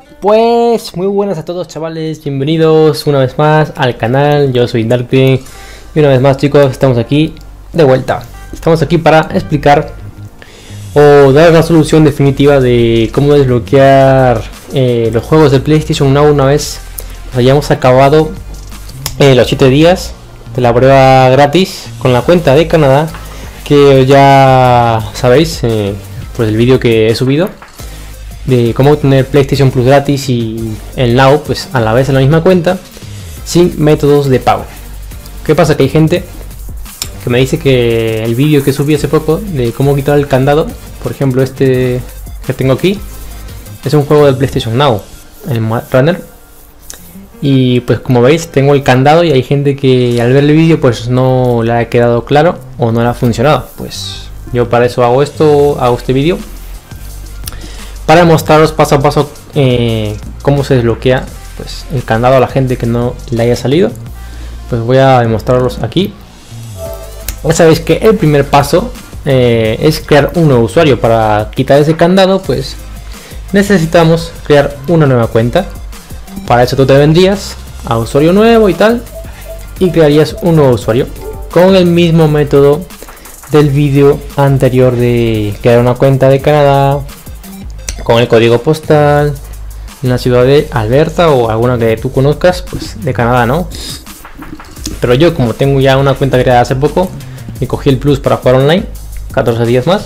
Pues muy buenas a todos, chavales, bienvenidos una vez más al canal. Yo soy Darkling y una vez más, chicos, estamos aquí de vuelta. Estamos aquí para explicar o dar una solución definitiva de cómo desbloquear los juegos de PlayStation Now una vez hayamos acabado los 7 días de la prueba gratis con la cuenta de Canadá, que ya sabéis por el vídeo que he subido de cómo obtener PlayStation Plus gratis y el Now pues a la vez en la misma cuenta sin métodos de pago. ¿Qué pasa? Que hay gente que me dice que el vídeo que subí hace poco de cómo quitar el candado, por ejemplo este que tengo aquí, es un juego del PlayStation Now, el Mad Runner, y pues como veis tengo el candado y hay gente que al ver el vídeo pues no le ha quedado claro o no le ha funcionado. Pues yo para eso hago este vídeo, para mostraros paso a paso cómo se desbloquea pues el candado a la gente que no le haya salido. Pues voy a demostrarlos aquí. Ya sabéis que el primer paso es crear un nuevo usuario. Para quitar ese candado pues necesitamos crear una nueva cuenta. Para eso tú te vendrías a usuario nuevo y tal, y crearías un nuevo usuario con el mismo método del vídeo anterior de crear una cuenta de Canadá, con el código postal en la ciudad de Alberta o alguna que tú conozcas pues de Canadá, ¿no? Pero yo, como tengo ya una cuenta creada hace poco y cogí el Plus para jugar online 14 días más,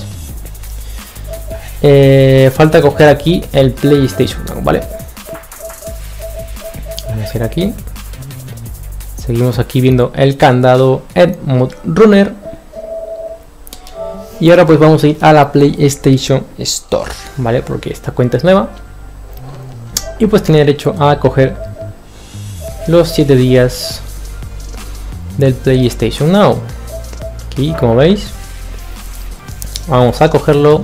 falta coger aquí el PlayStation, ¿vale? Vamos a ir aquí, seguimos aquí viendo el candado en Mad Runner. Y ahora pues vamos a ir a la PlayStation Store, ¿vale? Porque esta cuenta es nueva. Y pues tiene derecho a coger los 7 días del PlayStation Now. Aquí, como veis, vamos a cogerlo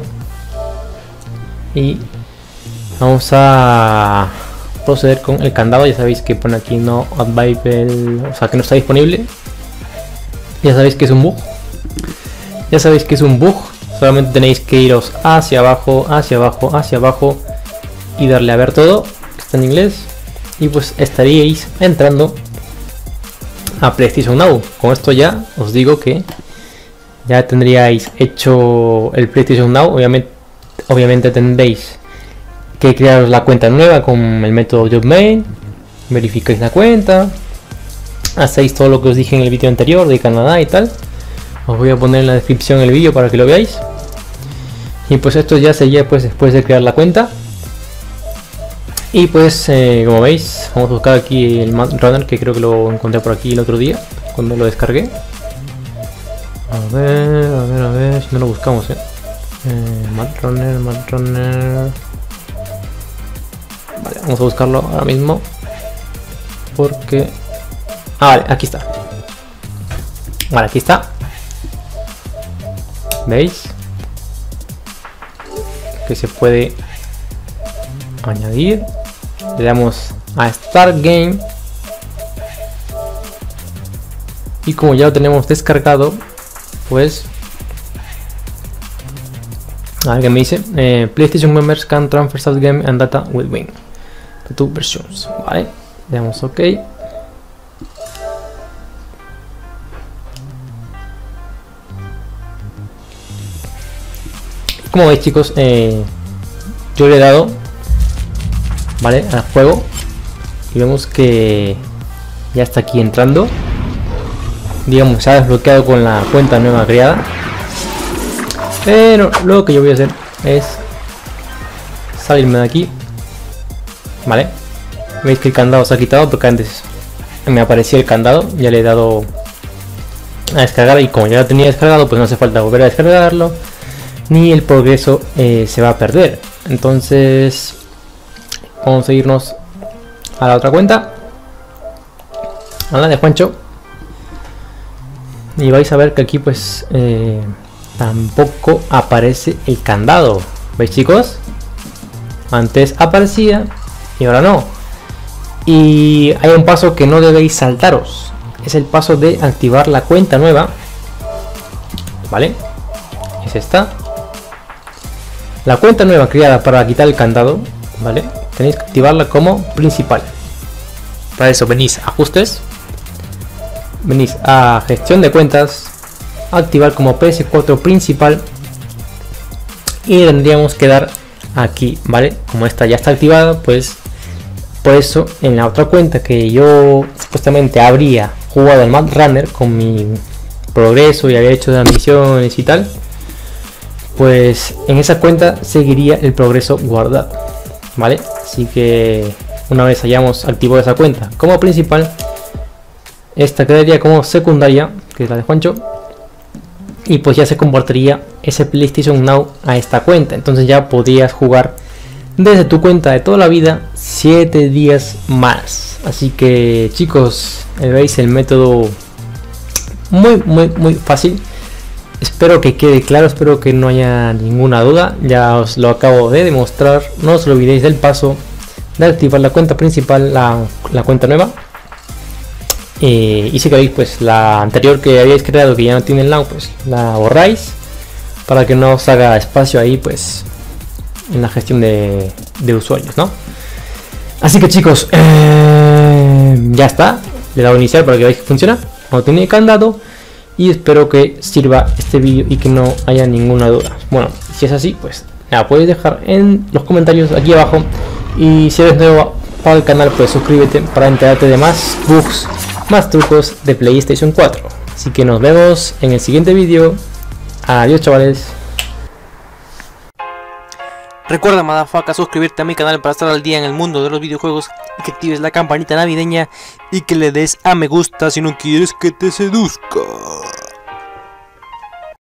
y vamos a proceder con el candado. Ya sabéis que pone aquí no available, o sea que no está disponible. Ya sabéis que es un bug. Ya sabéis que es un bug, solamente tenéis que iros hacia abajo, hacia abajo, hacia abajo y darle a ver todo, que está en inglés, y pues estaríais entrando a PlayStation Now. Con esto ya os digo que ya tendríais hecho el PlayStation Now. Obviamente tendréis que crearos la cuenta nueva con el método JobMain, verificáis la cuenta, hacéis todo lo que os dije en el vídeo anterior de Canadá y tal. Os voy a poner en la descripción el vídeo para que lo veáis. Y pues esto ya sería pues después de crear la cuenta. Y pues como veis, vamos a buscar aquí el Mad Runner, que creo que lo encontré por aquí el otro día cuando lo descargué. A ver si no lo buscamos, Mad Runner. Vale, vamos a buscarlo ahora mismo porque... vale, aquí está. Vale, aquí está. ¿Veis? Que se puede añadir. Le damos a Start Game. Y como ya lo tenemos descargado, pues... a ver qué me dice. PlayStation members can transfer Start Game and data with Win to 2 versions. Vale, le damos OK. Como veis, chicos, yo le he dado, vale, al juego y vemos que ya está aquí entrando. Digamos, se ha desbloqueado con la cuenta nueva creada. Pero lo que yo voy a hacer es salirme de aquí, vale. Veis que el candado se ha quitado porque antes me aparecía el candado. Ya le he dado a descargar y como ya lo tenía descargado pues no hace falta volver a descargarlo, ni el progreso se va a perder. Entonces vamos a irnos a la otra cuenta, a la de Juancho, y vais a ver que aquí pues tampoco aparece el candado. ¿Veis, chicos? Antes aparecía y ahora no. Y hay un paso que no debéis saltaros, es el paso de activar la cuenta nueva, ¿vale? Es esta. La cuenta nueva creada para quitar el candado, ¿vale? tenéis que activarla como principal. Para eso venís a ajustes, venís a gestión de cuentas, activar como PS4 principal y tendríamos que dar aquí, ¿vale? Como esta ya está activada, pues por eso en la otra cuenta que yo supuestamente habría jugado al Mad Runner con mi progreso y había hecho de misiones y tal, pues en esa cuenta seguiría el progreso guardado, ¿vale? Así que una vez hayamos activado esa cuenta como principal, esta quedaría como secundaria, que es la de Juancho, y pues ya se compartiría ese PlayStation Now a esta cuenta. Entonces ya podrías jugar desde tu cuenta de toda la vida 7 días más. Así que chicos, veis el método muy fácil. Espero que quede claro, espero que no haya ninguna duda. Ya os lo acabo de demostrar. No os olvidéis del paso de activar la cuenta principal, la cuenta nueva. Y si queréis, pues la anterior que habéis creado, que ya no tiene el Now, pues la borráis para que no os haga espacio ahí, pues en la gestión de usuarios, ¿no? Así que chicos, ya está. Le he dado a iniciar para que veáis que funciona. No tiene candado. Y espero que sirva este vídeo y que no haya ninguna duda. Bueno, si es así, pues la podéis dejar en los comentarios aquí abajo. Y si eres nuevo para el canal, pues suscríbete para enterarte de más bugs, más trucos de PlayStation 4. Así que nos vemos en el siguiente vídeo. Adiós, chavales. Recuerda, motherfucker, suscribirte a mi canal para estar al día en el mundo de los videojuegos y que actives la campanita navideña y que le des a me gusta si no quieres que te seduzca.